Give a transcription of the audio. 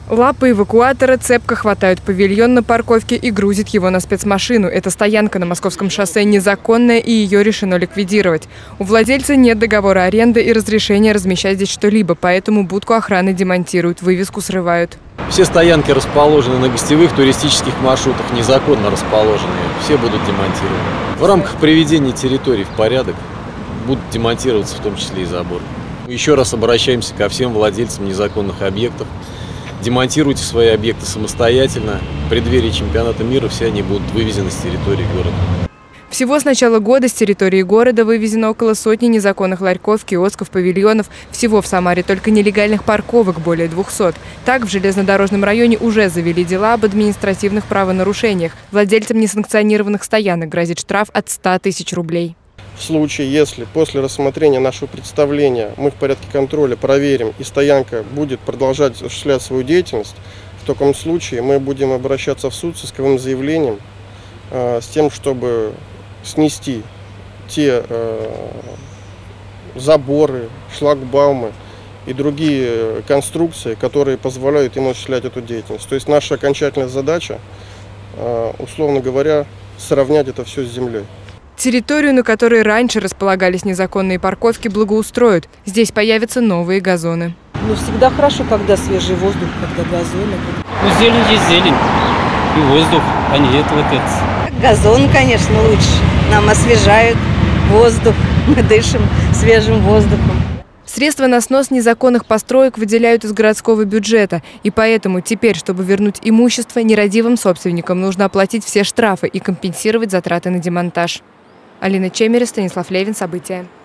Лапы эвакуатора цепко хватают павильон на парковке и грузят его на спецмашину. Эта стоянка на Московском шоссе незаконная, и ее решено ликвидировать. У владельца нет договора аренды и разрешения размещать здесь что-либо, поэтому будку охраны демонтируют, вывеску срывают. Все стоянки расположены на гостевых туристических маршрутах, незаконно расположенные. Все будут демонтированы. В рамках приведения территорий в порядок будут демонтироваться в том числе и заборы. Еще раз обращаемся ко всем владельцам незаконных объектов. Демонтируйте свои объекты самостоятельно. В преддверии чемпионата мира все они будут вывезены с территории города. Всего с начала года с территории города вывезено около сотни незаконных ларьков, киосков, павильонов. Всего в Самаре только нелегальных парковок более 200. Так, в железнодорожном районе уже завели дела об административных правонарушениях. Владельцам несанкционированных стоянок грозит штраф от 100 тысяч рублей. В случае, если после рассмотрения нашего представления мы в порядке контроля проверим и стоянка будет продолжать осуществлять свою деятельность, в таком случае мы будем обращаться в суд с исковым заявлением с тем, чтобы снести те заборы, шлагбаумы и другие конструкции, которые позволяют им осуществлять эту деятельность. То есть наша окончательная задача, условно говоря, сравнять это все с землей. Территорию, на которой раньше располагались незаконные парковки, благоустроят. Здесь появятся новые газоны. Ну, всегда хорошо, когда свежий воздух, когда газоны. Ну, зелень есть зелень. И воздух, а не это вот это. Газон, конечно, лучше. Нам освежают воздух. Мы дышим свежим воздухом. Средства на снос незаконных построек выделяют из городского бюджета. И поэтому теперь, чтобы вернуть имущество, нерадивым собственникам нужно оплатить все штрафы и компенсировать затраты на демонтаж. Алина Чемерис, Станислав Левин. События.